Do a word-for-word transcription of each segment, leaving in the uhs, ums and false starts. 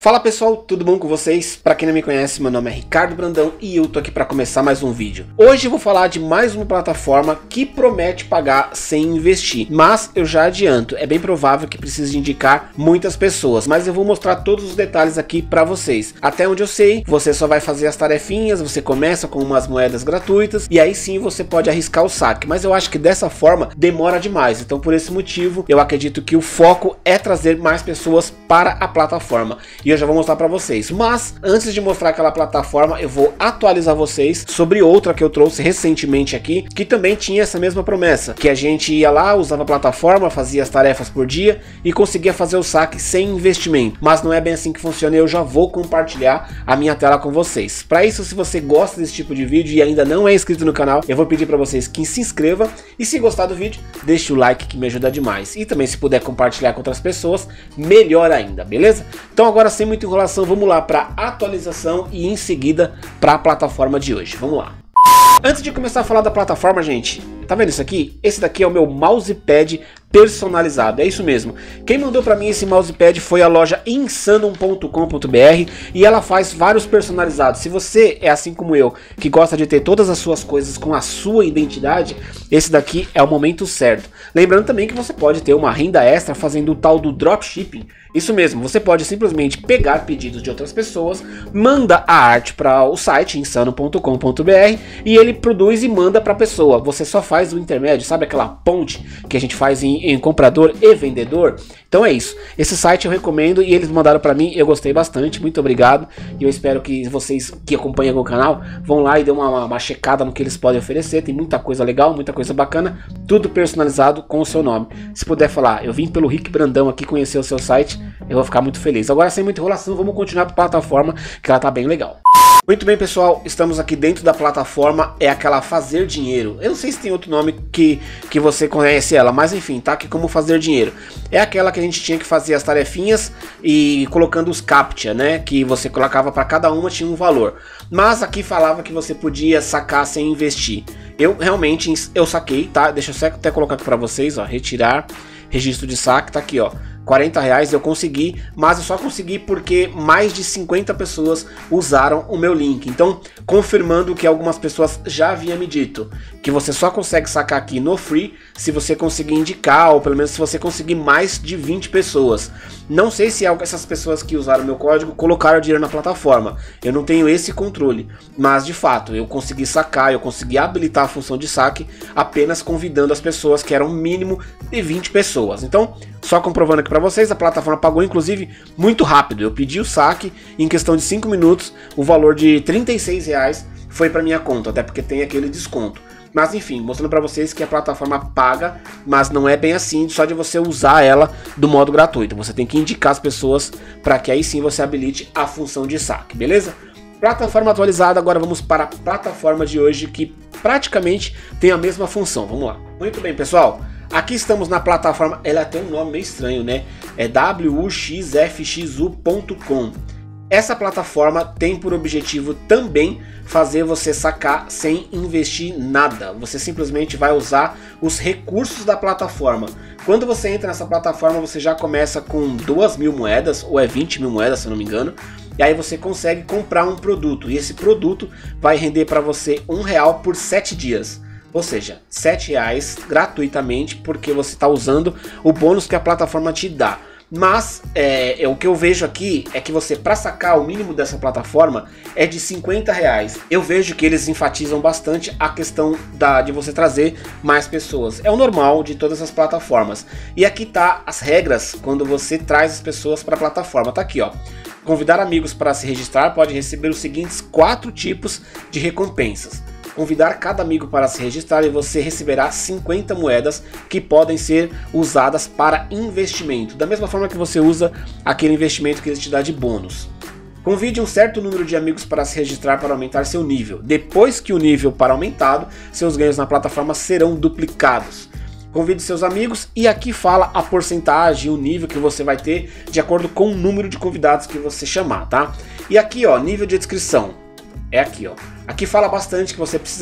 Fala pessoal, tudo bom com vocês? Pra quem não me conhece, meu nome é Ricardo Brandão e eu tô aqui pra começar mais um vídeo. Hoje eu vou falar de mais uma plataforma que promete pagar sem investir, mas eu já adianto, é bem provável que precise de indicar muitas pessoas, mas eu vou mostrar todos os detalhes aqui pra vocês. Até onde eu sei, você só vai fazer as tarefinhas, você começa com umas moedas gratuitas e aí sim você pode arriscar o saque, mas eu acho que dessa forma demora demais, então por esse motivo eu acredito que o foco é trazer mais pessoas para a plataforma. E eu já vou mostrar para vocês, mas antes de mostrar aquela plataforma eu vou atualizar vocês sobre outra que eu trouxe recentemente aqui, que também tinha essa mesma promessa, que a gente ia lá, usava a plataforma, fazia as tarefas por dia e conseguia fazer o saque sem investimento, mas não é bem assim que funciona e eu já vou compartilhar a minha tela com vocês. Para isso, se você gosta desse tipo de vídeo e ainda não é inscrito no canal, eu vou pedir para vocês que se inscreva e se gostar do vídeo, deixe o like que me ajuda demais, e também se puder compartilhar com outras pessoas, melhor ainda, beleza? Então agora sem muita enrolação, vamos lá para atualização e em seguida para a plataforma de hoje. Vamos lá. Antes de começar a falar da plataforma, gente, tá vendo isso aqui? Esse daqui é o meu mousepad personalizado, é isso mesmo. Quem mandou para mim esse mousepad foi a loja insanum ponto com ponto br e ela faz vários personalizados. Se você é assim como eu, que gosta de ter todas as suas coisas com a sua identidade, esse daqui é o momento certo. Lembrando também que você pode ter uma renda extra fazendo o tal do dropshipping. Isso mesmo, você pode simplesmente pegar pedidos de outras pessoas, manda a arte para o site insanum ponto com ponto br e ele produz e manda para a pessoa. Você só faz o intermédio, sabe aquela ponte que a gente faz em, em comprador e vendedor? Então é isso. Esse site eu recomendo e eles mandaram para mim, eu gostei bastante, muito obrigado. E eu espero que vocês que acompanham o canal vão lá e dêem uma, uma checada no que eles podem oferecer. Tem muita coisa legal, muita coisa bacana, tudo personalizado com o seu nome. Se puder falar, eu vim pelo Rick Brandão aqui conhecer o seu site, eu vou ficar muito feliz. Agora, sem muita enrolação, vamos continuar para a plataforma, que ela tá bem legal. Muito bem, pessoal, estamos aqui dentro da plataforma, é aquela Fazer Dinheiro. Eu não sei se tem outro nome que, que você conhece ela, mas enfim, tá aqui como Fazer Dinheiro. É aquela que a gente tinha que fazer as tarefinhas e colocando os captcha, né? Que você colocava para cada uma, tinha um valor. Mas aqui falava que você podia sacar sem investir. Eu realmente, eu saquei, tá? Deixa eu até colocar aqui para vocês, ó, retirar, registro de saque, tá aqui, ó. quarenta reais eu consegui, mas eu só consegui porque mais de cinquenta pessoas usaram o meu link. Então, confirmando que algumas pessoas já haviam me dito que você só consegue sacar aqui no free se você conseguir indicar, ou pelo menos se você conseguir mais de vinte pessoas. Não sei se essas pessoas que usaram o meu código colocaram dinheiro na plataforma. Eu não tenho esse controle, mas de fato eu consegui sacar, eu consegui habilitar a função de saque apenas convidando as pessoas, que eram um mínimo de vinte pessoas. Então, só comprovando aqui para vocês, a plataforma pagou inclusive muito rápido. Eu pedi o saque, em questão de cinco minutos, o valor de trinta e seis reais foi para minha conta, até porque tem aquele desconto. Mas enfim, mostrando para vocês que a plataforma paga, mas não é bem assim, só de você usar ela do modo gratuito. Você tem que indicar as pessoas para que aí sim você habilite a função de saque, beleza? Plataforma atualizada, agora vamos para a plataforma de hoje, que praticamente tem a mesma função. Vamos lá. Muito bem, pessoal. Aqui estamos na plataforma, ela tem um nome meio estranho, né? É w u x f x u ponto com. Essa plataforma tem por objetivo também fazer você sacar sem investir nada. Você simplesmente vai usar os recursos da plataforma. Quando você entra nessa plataforma, você já começa com duas mil moedas, ou é vinte mil moedas, se eu não me engano. E aí você consegue comprar um produto, e esse produto vai render para você um real por sete dias. Ou seja, sete reais gratuitamente, porque você está usando o bônus que a plataforma te dá. Mas é, é, o que eu vejo aqui é que você, para sacar o mínimo dessa plataforma, é de cinquenta reais. Eu vejo que eles enfatizam bastante a questão da, de você trazer mais pessoas. É o normal de todas as plataformas. E aqui tá as regras quando você traz as pessoas para a plataforma. Tá aqui, ó. Convidar amigos para se registrar pode receber os seguintes quatro tipos de recompensas. Convidar cada amigo para se registrar e você receberá cinquenta moedas que podem ser usadas para investimento, da mesma forma que você usa aquele investimento que ele te dá de bônus. Convide um certo número de amigos para se registrar para aumentar seu nível. Depois que o nível para aumentado, seus ganhos na plataforma serão duplicados. Convide seus amigos e aqui fala a porcentagem, o nível que você vai ter de acordo com o número de convidados que você chamar, tá? E aqui, ó, nível de inscrição. É aqui, ó. Aqui fala bastante que você precisa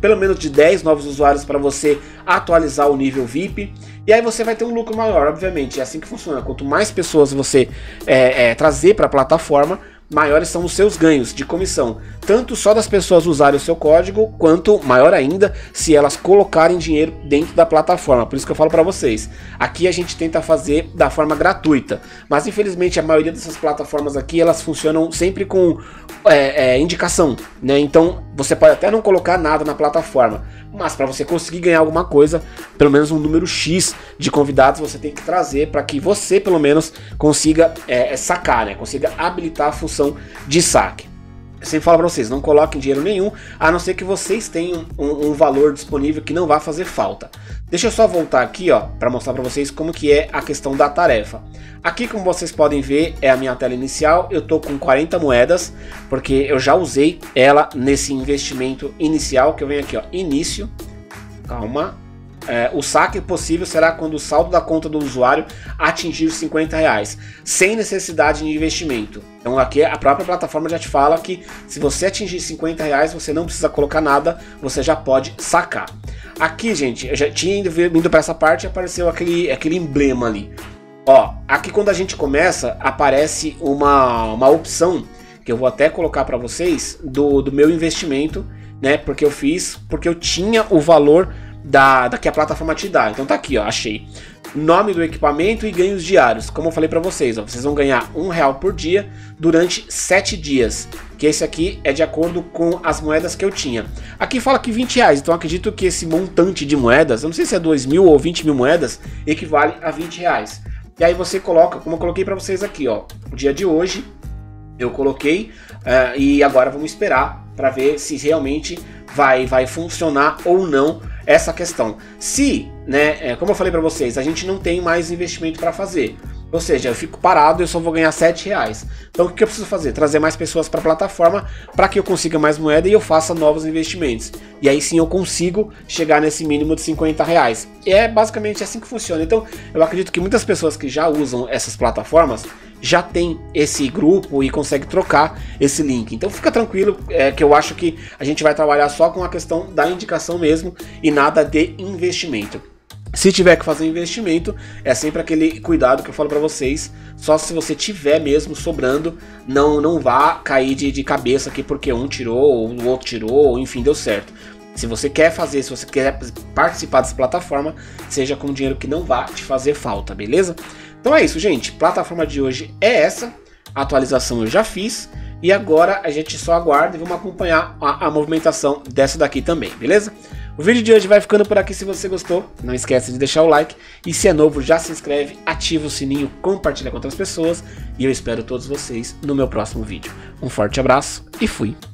pelo menos de dez novos usuários para você atualizar o nível V I P. E aí você vai ter um lucro maior, obviamente. É assim que funciona. Quanto mais pessoas você é, é, trazer para a plataforma, maiores são os seus ganhos de comissão, tanto só das pessoas usarem o seu código, quanto maior ainda se elas colocarem dinheiro dentro da plataforma. Por isso que eu falo para vocês, aqui a gente tenta fazer da forma gratuita, mas infelizmente a maioria dessas plataformas aqui, elas funcionam sempre com é, é, indicação, né? Então você pode até não colocar nada na plataforma, mas para você conseguir ganhar alguma coisa, pelo menos um número X de convidados você tem que trazer para que você pelo menos consiga é, sacar, né? Consiga habilitar a função de saque. Eu sempre falo para vocês, não coloquem dinheiro nenhum, a não ser que vocês tenham um, um valor disponível que não vai fazer falta. Deixa eu só voltar aqui, ó, para mostrar para vocês como que é a questão da tarefa. Aqui, como vocês podem ver, é a minha tela inicial. Eu tô com quarenta moedas, porque eu já usei ela nesse investimento inicial, que eu venho aqui, ó, início, calma. É, o saque possível será quando o saldo da conta do usuário atingir cinquenta reais, sem necessidade de investimento. Então aqui a própria plataforma já te fala que se você atingir cinquenta reais, você não precisa colocar nada, você já pode sacar. Aqui, gente, eu já tinha ido, indo para essa parte e apareceu aquele, aquele emblema ali. Ó, aqui quando a gente começa, aparece uma, uma opção, que eu vou até colocar para vocês, do, do meu investimento, né? Porque eu fiz, porque eu tinha o valor Da, da que a plataforma te dá. Então tá aqui, ó, achei. Nome do equipamento e ganhos diários. Como eu falei pra vocês, ó, vocês vão ganhar um real por dia durante sete dias. Que esse aqui é de acordo com as moedas que eu tinha. Aqui fala que vinte reais, então acredito que esse montante de moedas, eu não sei se é dois mil ou vinte mil moedas, equivale a vinte reais. E aí você coloca, como eu coloquei pra vocês aqui, ó, o dia de hoje eu coloquei uh, e agora vamos esperar para ver se realmente vai, vai funcionar ou não essa questão. Se, né, é, como eu falei para vocês, a gente não tem mais investimento para fazer, ou seja, eu fico parado e eu só vou ganhar sete reais. Então o que eu preciso fazer? Trazer mais pessoas para a plataforma para que eu consiga mais moeda e eu faça novos investimentos. E aí sim eu consigo chegar nesse mínimo de cinquenta reais. E é basicamente assim que funciona. Então eu acredito que muitas pessoas que já usam essas plataformas já tem esse grupo e consegue trocar esse link. Então fica tranquilo, é, que eu acho que a gente vai trabalhar só com a questão da indicação mesmo e nada de investimento. Se tiver que fazer investimento, é sempre aquele cuidado que eu falo para vocês, só se você tiver mesmo sobrando, não, não vá cair de, de cabeça aqui porque um tirou, ou o outro tirou, ou enfim, deu certo. Se você quer fazer, se você quer participar dessa plataforma, seja com dinheiro que não vá te fazer falta, beleza? Então é isso, gente. Plataforma de hoje é essa. A atualização eu já fiz. E agora a gente só aguarda e vamos acompanhar a, a movimentação dessa daqui também, beleza? O vídeo de hoje vai ficando por aqui. Se você gostou, não esquece de deixar o like. E se é novo, já se inscreve, ativa o sininho, compartilha com outras pessoas. E eu espero todos vocês no meu próximo vídeo. Um forte abraço e fui!